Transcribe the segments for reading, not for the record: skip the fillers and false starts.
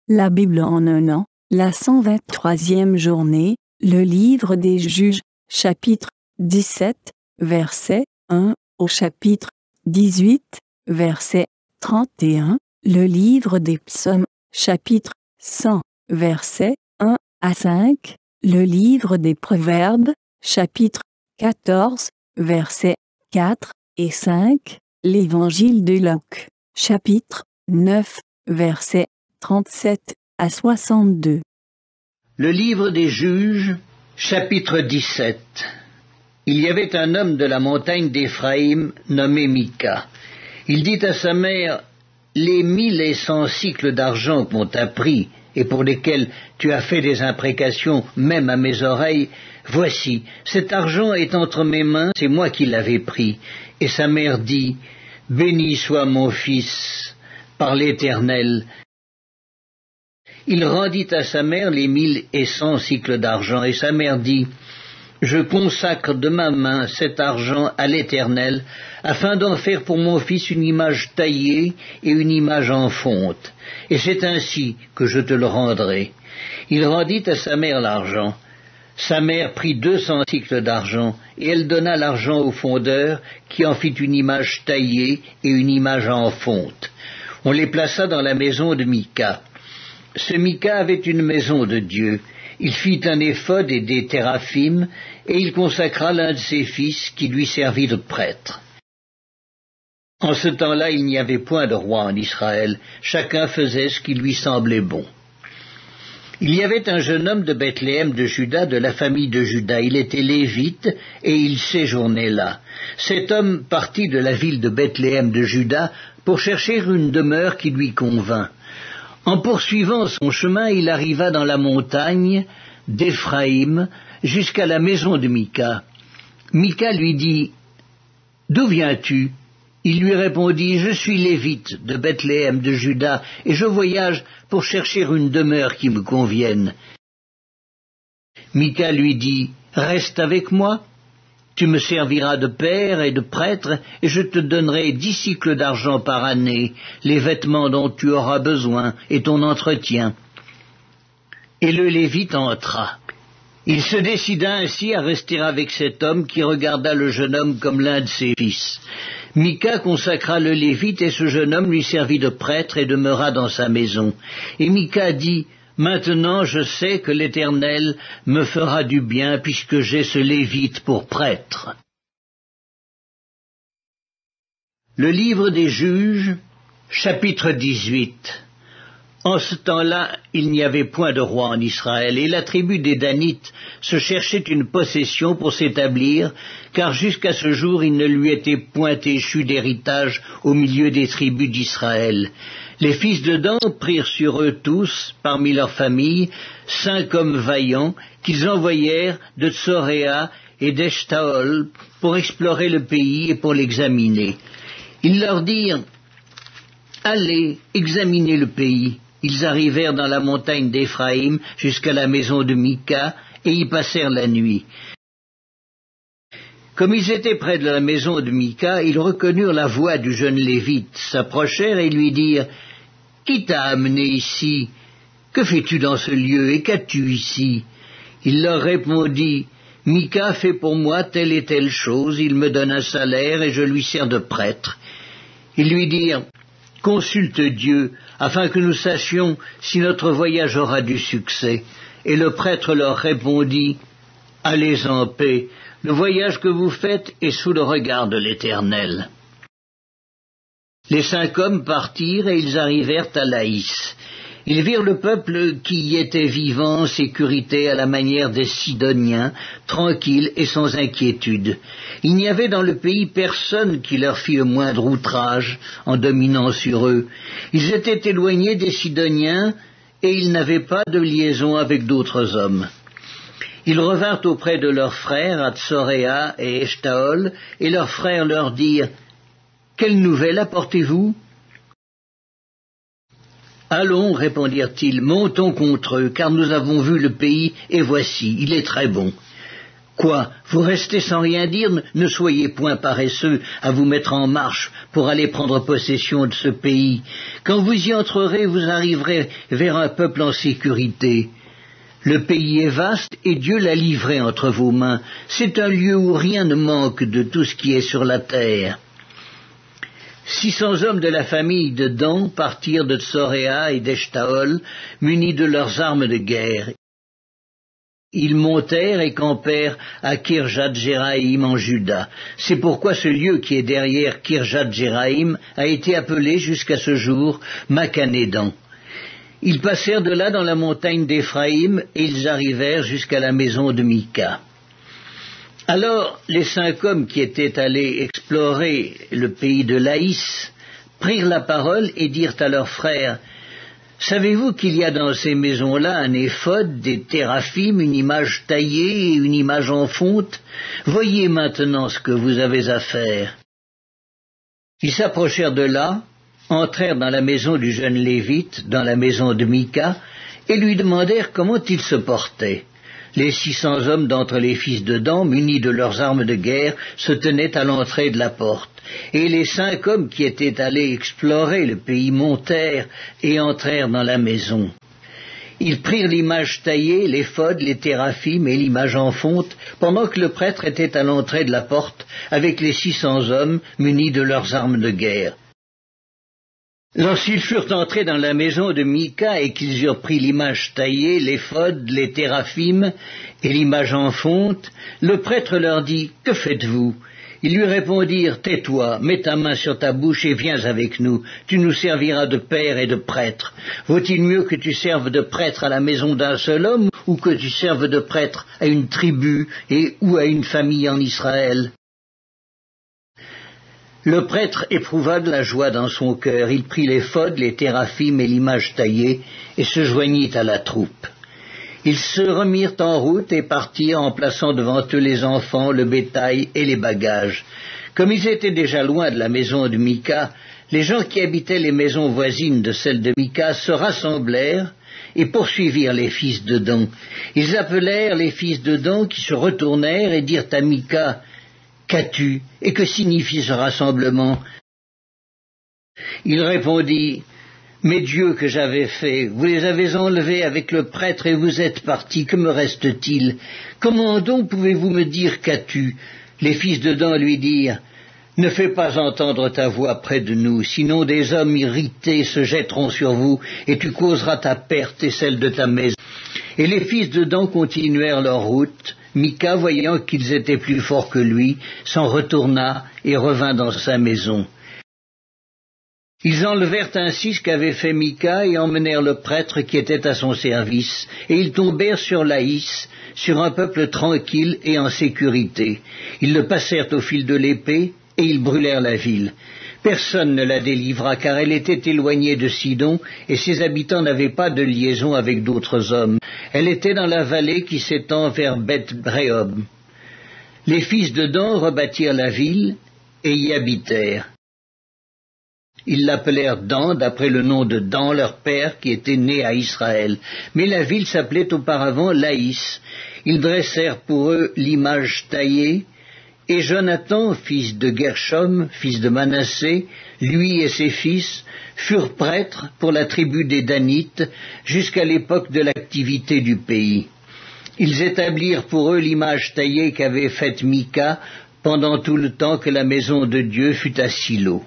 La Bible en un an, la 123e journée, le livre des Juges, chapitre 17, verset 1 au chapitre 18, verset 31, le livre des Psaumes, chapitre 100, verset 1 à 5, le livre des Proverbes, chapitre 14, versets 4 et 5, l'évangile de Luc, chapitre 9, versets 37 à 62. Le livre des Juges, chapitre 17. Il y avait un homme de la montagne d'Éphraïm nommé Mika. Il dit à sa mère, « Les 1100 cycles d'argent qu'on t'a pris et pour lesquels tu as fait des imprécations même à mes oreilles, voici, cet argent est entre mes mains, c'est moi qui l'avais pris. » Et sa mère dit, « Béni soit mon fils par l'Éternel. » Il rendit à sa mère les 1100 cycles d'argent, et sa mère dit, « Je consacre de ma main cet argent à l'Éternel, afin d'en faire pour mon fils une image taillée et une image en fonte, et c'est ainsi que je te le rendrai. » Il rendit à sa mère l'argent. Sa mère prit 200 cycles d'argent, et elle donna l'argent au fondeur, qui en fit une image taillée et une image en fonte. On les plaça dans la maison de Mika. Ce Mika avait une maison de Dieu. Il fit un éphod et des théraphim, et il consacra l'un de ses fils qui lui servit de prêtre. En ce temps-là, il n'y avait point de roi en Israël. Chacun faisait ce qui lui semblait bon. Il y avait un jeune homme de Bethléem de Juda, de la famille de Juda. Il était lévite, et il séjournait là. Cet homme partit de la ville de Bethléem de Juda pour chercher une demeure qui lui convint. En poursuivant son chemin, il arriva dans la montagne d'Éphraïm jusqu'à la maison de Mika. Mika lui dit, « D'où viens-tu » Il lui répondit, « Je suis lévite de Bethléem de Juda, et je voyage pour chercher une demeure qui me convienne. » Mika lui dit, « Reste avec moi. Tu me serviras de père et de prêtre, et je te donnerai 10 cycles d'argent par année, les vêtements dont tu auras besoin, et ton entretien. » Et le Lévite entra. Il se décida ainsi à rester avec cet homme qui regarda le jeune homme comme l'un de ses fils. Mika consacra le Lévite, et ce jeune homme lui servit de prêtre et demeura dans sa maison. Et Mika dit, « Maintenant je sais que l'Éternel me fera du bien, puisque j'ai ce Lévite pour prêtre. » Le livre des Juges, chapitre 18. En ce temps-là, il n'y avait point de roi en Israël, et la tribu des Danites se cherchait une possession pour s'établir, car jusqu'à ce jour il ne lui était point échu d'héritage au milieu des tribus d'Israël. Les fils de Dan prirent sur eux tous, parmi leurs familles, 5 hommes vaillants, qu'ils envoyèrent de Tsoréa et d'Eshtaol pour explorer le pays et pour l'examiner. Ils leur dirent, « Allez, examinez le pays. » Ils arrivèrent dans la montagne d'Éphraïm jusqu'à la maison de Mika, et y passèrent la nuit. Comme ils étaient près de la maison de Mika, ils reconnurent la voix du jeune Lévite, s'approchèrent et lui dirent, « Qui t'a amené ici? Que fais-tu dans ce lieu, et qu'as-tu ici ?» Il leur répondit, « Mika fait pour moi telle et telle chose, il me donne un salaire et je lui sers de prêtre. » Ils lui dirent, « Consulte Dieu, afin que nous sachions si notre voyage aura du succès. » Et le prêtre leur répondit, « Allez en paix, le voyage que vous faites est sous le regard de l'Éternel. » Les 5 hommes partirent et ils arrivèrent à Laïs. Ils virent le peuple qui y était vivant en sécurité à la manière des Sidoniens, tranquille et sans inquiétude. Il n'y avait dans le pays personne qui leur fit le moindre outrage en dominant sur eux. Ils étaient éloignés des Sidoniens et ils n'avaient pas de liaison avec d'autres hommes. Ils revinrent auprès de leurs frères à Tsoréa et Eshtaol, et leurs frères leur dirent, « Quelle nouvelle apportez-vous » « Allons, répondirent-ils, montons contre eux, car nous avons vu le pays, et voici, il est très bon. » Quoi, vous restez sans rien dire? Ne soyez point paresseux à vous mettre en marche pour aller prendre possession de ce pays. Quand vous y entrerez, vous arriverez vers un peuple en sécurité. Le pays est vaste et Dieu l'a livré entre vos mains. C'est un lieu où rien ne manque de tout ce qui est sur la terre. 600 hommes de la famille de Dan partirent de Tsoréa et d'Eshtaol, munis de leurs armes de guerre. Ils montèrent et campèrent à Kirjath-Jéraïm en Juda. C'est pourquoi ce lieu qui est derrière Kirjath-Jéraïm a été appelé jusqu'à ce jour Makhanedan. Ils passèrent de là dans la montagne d'Éphraïm et ils arrivèrent jusqu'à la maison de Mika. Alors les 5 hommes qui étaient allés explorer le pays de Laïs prirent la parole et dirent à leurs frères: « Savez-vous qu'il y a dans ces maisons-là un éphod, des téraphim, une image taillée et une image en fonte? Voyez maintenant ce que vous avez à faire. » Ils s'approchèrent de là, entrèrent dans la maison du jeune Lévite, dans la maison de Mika, et lui demandèrent comment il se portait. Les 600 hommes d'entre les fils de Dan, munis de leurs armes de guerre, se tenaient à l'entrée de la porte. Et les 5 hommes qui étaient allés explorer le pays montèrent et entrèrent dans la maison. Ils prirent l'image taillée, l'éphod, les téraphim et l'image en fonte, pendant que le prêtre était à l'entrée de la porte, avec les 600 hommes munis de leurs armes de guerre. Lorsqu'ils furent entrés dans la maison de Mika et qu'ils eurent pris l'image taillée, l'éphod, les téraphim et l'image en fonte, le prêtre leur dit: « Que faites-vous » Ils lui répondirent: « Tais-toi, mets ta main sur ta bouche et viens avec nous, tu nous serviras de père et de prêtre. Vaut-il mieux que tu serves de prêtre à la maison d'un seul homme, ou que tu serves de prêtre à une tribu ou à une famille en Israël ?» Le prêtre éprouva de la joie dans son cœur. Il prit l'éphod, les téraphim et l'image taillée, et se joignit à la troupe. Ils se remirent en route et partirent en plaçant devant eux les enfants, le bétail et les bagages. Comme ils étaient déjà loin de la maison de Mika, les gens qui habitaient les maisons voisines de celle de Mika se rassemblèrent et poursuivirent les fils de Dan. Ils appelèrent les fils de Dan qui se retournèrent et dirent à Mika: « Qu'as-tu et que signifie ce rassemblement ?» Il répondit: « Mes dieux que j'avais faits, vous les avez enlevés avec le prêtre et vous êtes partis, que me reste-t-il? Comment donc pouvez-vous me dire qu'as-tu » Les fils de Dan lui dirent: « Ne fais pas entendre ta voix près de nous, sinon des hommes irrités se jetteront sur vous, et tu causeras ta perte et celle de ta maison. » Et les fils de Dan continuèrent leur route. Mika, voyant qu'ils étaient plus forts que lui, s'en retourna et revint dans sa maison. Ils enlevèrent ainsi ce qu'avait fait Mika et emmenèrent le prêtre qui était à son service, et ils tombèrent sur Laïs, sur un peuple tranquille et en sécurité. Ils le passèrent au fil de l'épée, et ils brûlèrent la ville. Personne ne la délivra, car elle était éloignée de Sidon, et ses habitants n'avaient pas de liaison avec d'autres hommes. Elle était dans la vallée qui s'étend vers Beth-Réhob. Les fils de Dan rebâtirent la ville, et y habitèrent. Ils l'appelèrent Dan, d'après le nom de Dan, leur père, qui était né à Israël. Mais la ville s'appelait auparavant Laïs. Ils dressèrent pour eux l'image taillée, et Jonathan, fils de Gershom, fils de Manassé, lui et ses fils, furent prêtres pour la tribu des Danites jusqu'à l'époque de l'activité du pays. Ils établirent pour eux l'image taillée qu'avait faite Mika pendant tout le temps que la maison de Dieu fut à Silo.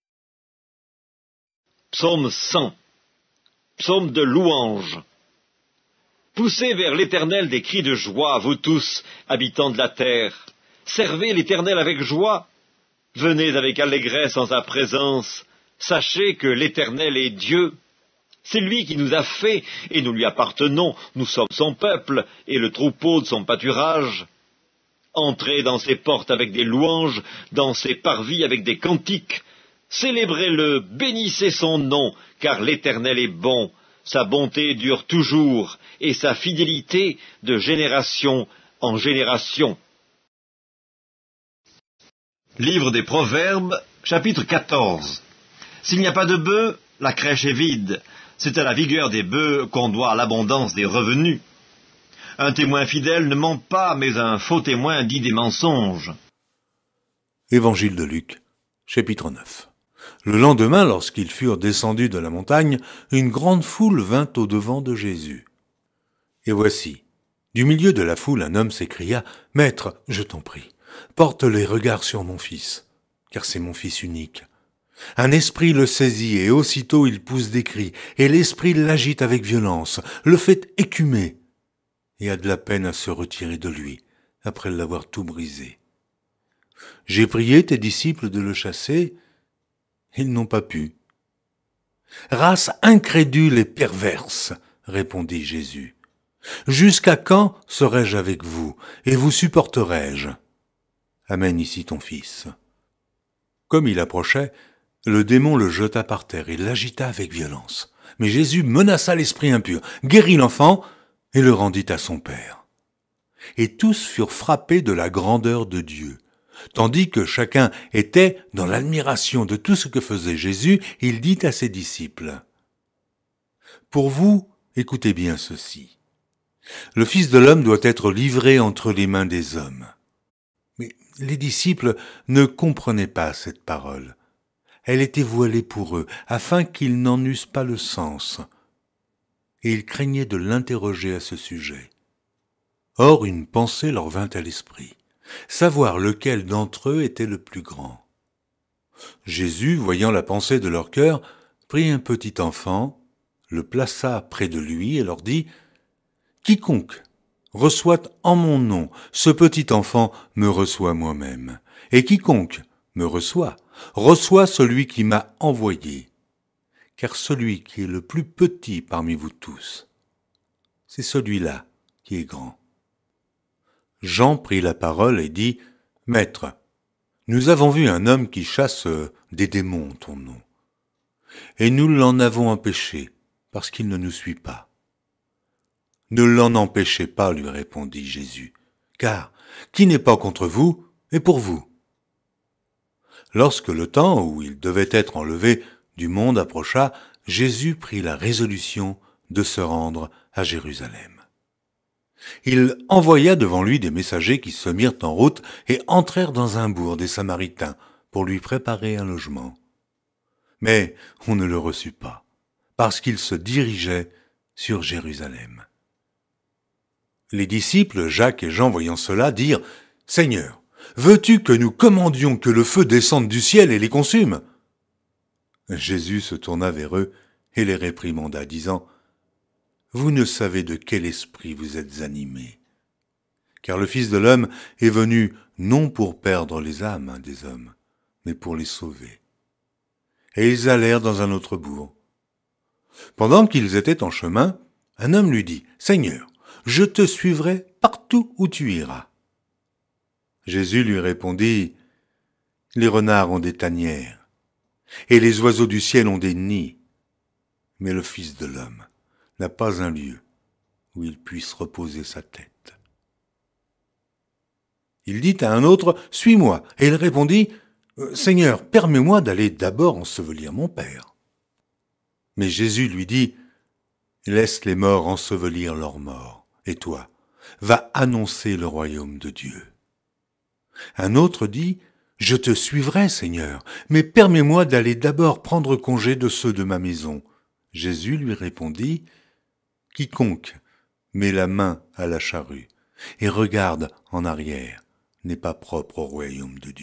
Psaume 100. Psaume de louange. Poussez vers l'Éternel des cris de joie, vous tous, habitants de la terre. Servez l'Éternel avec joie. Venez avec allégresse en sa présence. Sachez que l'Éternel est Dieu. C'est lui qui nous a fait, et nous lui appartenons. Nous sommes son peuple, et le troupeau de son pâturage. Entrez dans ses portes avec des louanges, dans ses parvis avec des cantiques. Célébrez-le, bénissez son nom, car l'Éternel est bon. Sa bonté dure toujours, et sa fidélité de génération en génération. Livre des Proverbes, chapitre 14. S'il n'y a pas de bœufs, la crèche est vide. C'est à la vigueur des bœufs qu'on doit l'abondance des revenus. Un témoin fidèle ne ment pas, mais un faux témoin dit des mensonges. Évangile de Luc, chapitre 9. Le lendemain, lorsqu'ils furent descendus de la montagne, une grande foule vint au-devant de Jésus. Et voici, du milieu de la foule, un homme s'écria, « Maître, je t'en prie, porte les regards sur mon fils, car c'est mon fils unique. Un esprit le saisit, et aussitôt il pousse des cris, et l'esprit l'agite avec violence, le fait écumer, et a de la peine à se retirer de lui, après l'avoir tout brisé. J'ai prié tes disciples de le chasser, ils n'ont pas pu. » « Race incrédule et perverse, répondit Jésus. Jusqu'à quand serai-je avec vous, et vous supporterai-je? Amène ici ton fils. Comme il approchait, le démon le jeta par terre et l'agita avec violence. Mais Jésus menaça l'esprit impur, guérit l'enfant et le rendit à son père. Et tous furent frappés de la grandeur de Dieu. Tandis que chacun était dans l'admiration de tout ce que faisait Jésus, il dit à ses disciples, « Pour vous, écoutez bien ceci. Le Fils de l'homme doit être livré entre les mains des hommes. » Mais les disciples ne comprenaient pas cette parole. Elle était voilée pour eux, afin qu'ils n'en eussent pas le sens. Et ils craignaient de l'interroger à ce sujet. Or, une pensée leur vint à l'esprit, savoir lequel d'entre eux était le plus grand. Jésus, voyant la pensée de leur cœur, prit un petit enfant, le plaça près de lui et leur dit, « Quiconque reçoit en mon nom ce petit enfant me reçoit moi-même, et quiconque me reçoit celui qui m'a envoyé. Car celui qui est le plus petit parmi vous tous, c'est celui-là qui est grand. » Jean prit la parole et dit, « Maître, nous avons vu un homme qui chasse des démons en ton nom, et nous l'en avons empêché, parce qu'il ne nous suit pas. » « Ne l'en empêchez pas, lui répondit Jésus, car qui n'est pas contre vous est pour vous. » Lorsque le temps où il devait être enlevé du monde approcha, Jésus prit la résolution de se rendre à Jérusalem. Il envoya devant lui des messagers qui se mirent en route et entrèrent dans un bourg des Samaritains pour lui préparer un logement. Mais on ne le reçut pas, parce qu'il se dirigeait sur Jérusalem. Les disciples, Jacques et Jean, voyant cela, dirent, « Seigneur, veux-tu que nous commandions que le feu descende du ciel et les consume ?» Jésus se tourna vers eux et les réprimanda, disant, « Vous ne savez de quel esprit vous êtes animés, car le Fils de l'homme est venu non pour perdre les âmes des hommes, mais pour les sauver. » Et ils allèrent dans un autre bourg. Pendant qu'ils étaient en chemin, un homme lui dit, « Seigneur, je te suivrai partout où tu iras. » Jésus lui répondit, « Les renards ont des tanières, et les oiseaux du ciel ont des nids, mais le Fils de l'homme n'a pas un lieu où il puisse reposer sa tête. » Il dit à un autre, « Suis-moi. » Et il répondit, « Seigneur, permets-moi d'aller d'abord ensevelir mon Père. » Mais Jésus lui dit, « Laisse les morts ensevelir leurs morts. Et toi, va annoncer le royaume de Dieu. » Un autre dit, « Je te suivrai, Seigneur, mais permets-moi d'aller d'abord prendre congé de ceux de ma maison. » Jésus lui répondit, « Quiconque met la main à la charrue et regarde en arrière n'est pas propre au royaume de Dieu. »